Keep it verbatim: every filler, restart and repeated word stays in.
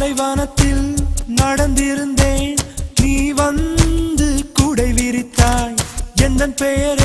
பாலைவனத்தில் நடந்திருந்தேன், நீ வந்து குடை விரித்தாய். எந்தன் பெயரை